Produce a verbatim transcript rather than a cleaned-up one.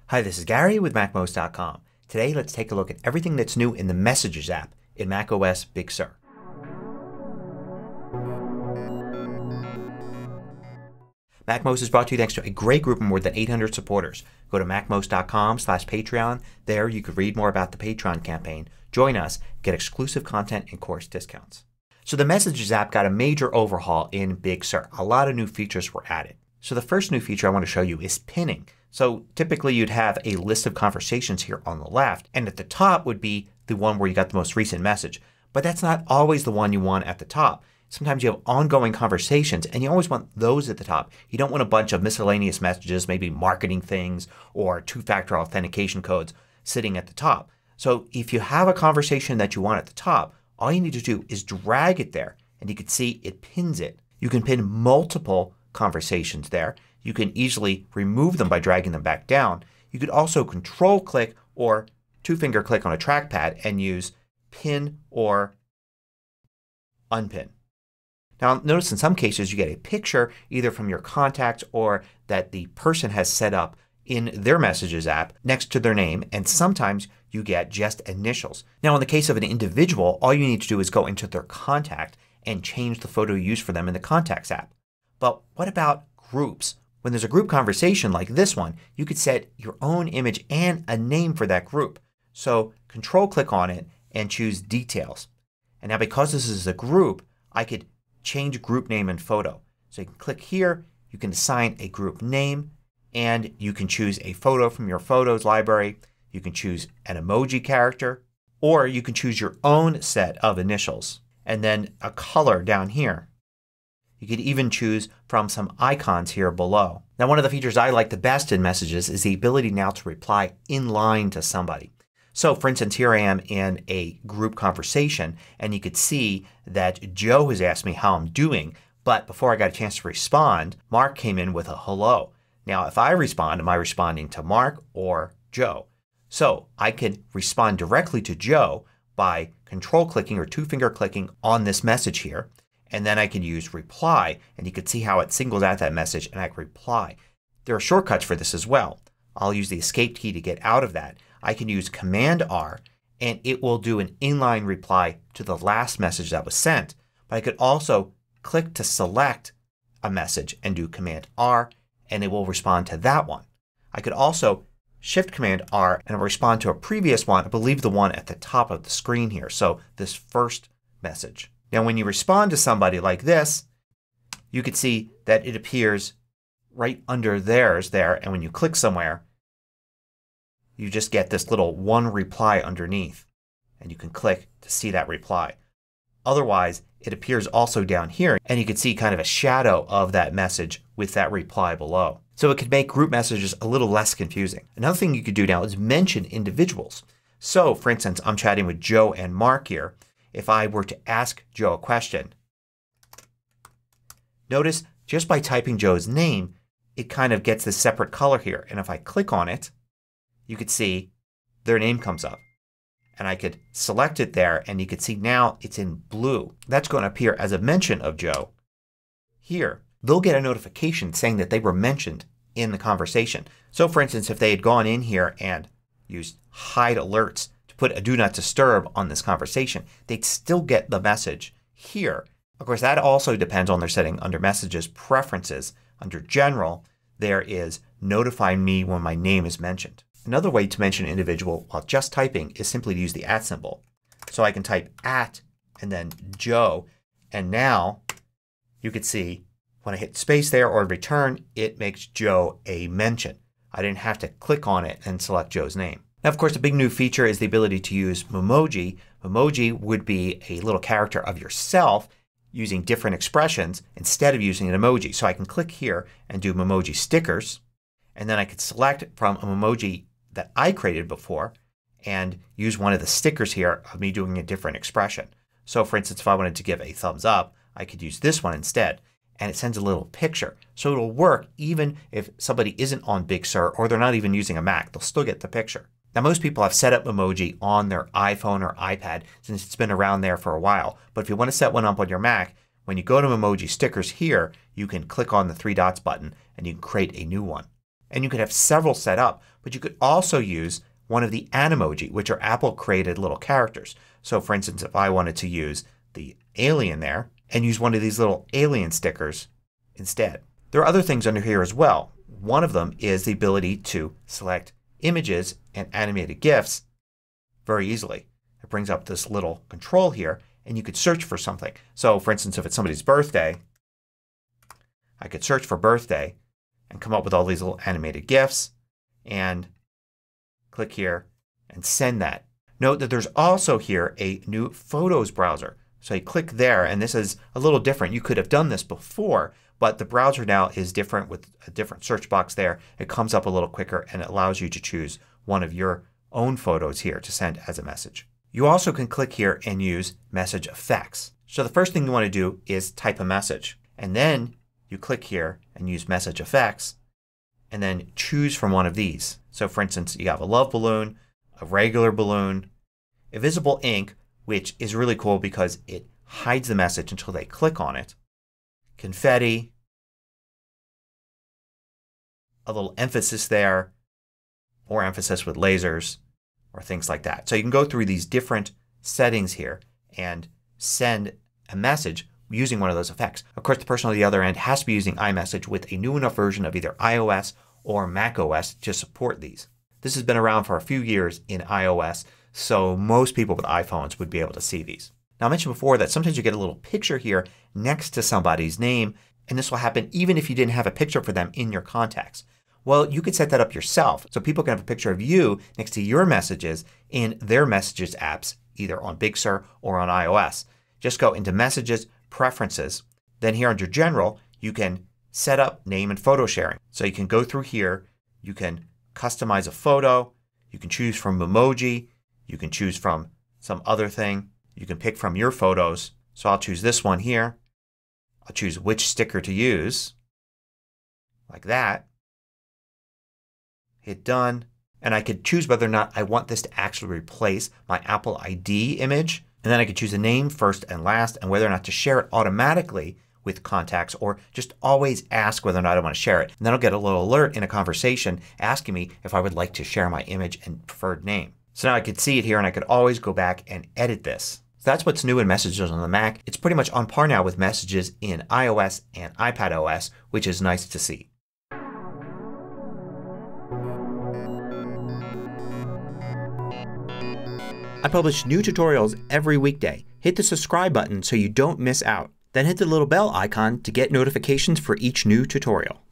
Hi, this is Gary with Mac most dot com. Today let's take a look at everything that's new in the Messages app in macOS Big Sur. MacMost is brought to you thanks to a great group of more than eight hundred supporters. Go to Mac most dot com slash Patreon. There you can read more about the Patreon campaign, join us, get exclusive content and course discounts. So the Messages app got a major overhaul in Big Sur. A lot of new features were added. So the first new feature I want to show you is pinning. So typically you'd have a list of conversations here on the left, and at the top would be the one where you got the most recent message. But that's not always the one you want at the top. Sometimes you have ongoing conversations and you always want those at the top. You don't want a bunch of miscellaneous messages, maybe marketing things or two-factor authentication codes sitting at the top. So if you have a conversation that you want at the top, all you need to do is drag it there and you can see it pins it. You can pin multiple conversations there. You can easily remove them by dragging them back down. You could also control click or two finger click on a trackpad and use pin or unpin. Now notice in some cases you get a picture either from your contacts or that the person has set up in their Messages app next to their name, and sometimes you get just initials. Now in the case of an individual, all you need to do is go into their contact and change the photo used for them in the Contacts app. But what about groups? When there's a group conversation like this one, you could set your own image and a name for that group. So control click on it and choose Details. And now because this is a group, I could change group name and photo. So you can click here, you can assign a group name, and you can choose a photo from your photos library. You can choose an emoji character, or you can choose your own set of initials and then a color down here. You could even choose from some icons here below. Now one of the features I like the best in Messages is the ability now to reply in line to somebody. So for instance here I am in a group conversation and you could see that Joe has asked me how I'm doing, but before I got a chance to respond Mark came in with a hello. Now if I respond, am I responding to Mark or Joe? So I could respond directly to Joe by control clicking or two finger clicking on this message here. And then I can use reply and you can see how it singles out that message and I can reply. There are shortcuts for this as well. I'll use the escape key to get out of that. I can use Command R and it will do an inline reply to the last message that was sent. But I could also click to select a message and do Command R and it will respond to that one. I could also Shift Command R and it will respond to a previous one, I believe the one at the top of the screen here. So this first message. Now when you respond to somebody like this, you can see that it appears right under theirs there, and when you click somewhere you just get this little one reply underneath and you can click to see that reply. Otherwise it appears also down here and you can see kind of a shadow of that message with that reply below. So it could make group messages a little less confusing. Another thing you could do now is mention individuals. So for instance I'm chatting with Joe and Mark here. If I were to ask Joe a question, notice just by typing Joe's name it kind of gets this separate color here. And if I click on it you could see their name comes up. And I could select it there and you could see now it's in blue. That's going to appear as a mention of Joe here. They'll get a notification saying that they were mentioned in the conversation. So for instance if they had gone in here and used hide alerts to put a do not disturb on this conversation, they'd still get the message here. Of course that also depends on their setting under Messages Preferences. Under General there is Notify me when my name is mentioned. Another way to mention an individual while just typing is simply to use the at symbol. So I can type at and then Joe, and now you can see when I hit space there or return it makes Joe a mention. I didn't have to click on it and select Joe's name. Now of course a big new feature is the ability to use Memoji. Memoji would be a little character of yourself using different expressions instead of using an emoji. So I can click here and do Memoji Stickers, and then I could select from a Memoji that I created before and use one of the stickers here of me doing a different expression. So for instance if I wanted to give a thumbs up I could use this one instead and it sends a little picture. So it'll work even if somebody isn't on Big Sur or they're not even using a Mac. They'll still get the picture. Now most people have set up Memoji on their iPhone or iPad since it's been around there for a while. But if you want to set one up on your Mac, when you go to Memoji Stickers here you can click on the three dots button and you can create a new one. And you could have several set up, but you could also use one of the Animoji, which are Apple created little characters. So for instance, if I wanted to use the alien there and use one of these little alien stickers instead. There are other things under here as well. One of them is the ability to select images and animated GIFs very easily. It brings up this little control here and you could search for something. So for instance, if it's somebody's birthday, I could search for birthday and come up with all these little animated GIFs and click here and send that. Note that there's also here a new Photos browser. So you click there and this is a little different. You could have done this before, but the browser now is different with a different search box there. It comes up a little quicker and it allows you to choose one of your own photos here to send as a message. You also can click here and use message effects. So the first thing you want to do is type a message. And then you click here and use message effects and then choose from one of these. So for instance, you have a love balloon, a regular balloon, a visible ink, which is really cool because it hides the message until they click on it, confetti, a little emphasis there, more emphasis with lasers, or things like that. So you can go through these different settings here and send a message using one of those effects. Of course, the person on the other end has to be using iMessage with a new enough version of either iOS or macOS to support these. This has been around for a few years in iOS, so most people with iPhones would be able to see these. Now I mentioned before that sometimes you get a little picture here next to somebody's name, and this will happen even if you didn't have a picture for them in your contacts. Well, you could set that up yourself so people can have a picture of you next to your messages in their Messages apps either on Big Sur or on iOS. Just go into Messages, Preferences. Then here under General you can set up name and photo sharing. So you can go through here. You can customize a photo. You can choose from Memoji. You can choose from some other thing. You can pick from your photos. So I'll choose this one here. I'll choose which sticker to use. Like that. Hit Done. And I could choose whether or not I want this to actually replace my Apple I D image. And then I could choose a name first and last and whether or not to share it automatically with contacts or just always ask whether or not I want to share it. And then I'll get a little alert in a conversation asking me if I would like to share my image and preferred name. So now I could see it here and I could always go back and edit this. So that's what's new in Messages on the Mac. It's pretty much on par now with Messages in iOS and iPadOS, which is nice to see. I publish new tutorials every weekday. Hit the subscribe button so you don't miss out. Then hit the little bell icon to get notifications for each new tutorial.